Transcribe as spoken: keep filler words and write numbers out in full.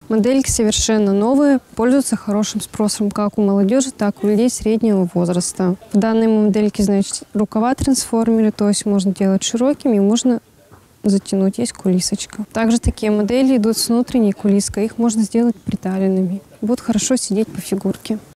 Модельки совершенно новые, пользуются хорошим спросом как у молодежи, так и у людей среднего возраста. В данной модельке, значит, рукава трансформеры, то есть можно делать широкими, можно затянуть, есть кулисочка. Также такие модели идут с внутренней кулиской, их можно сделать приталенными. Будут хорошо сидеть по фигурке.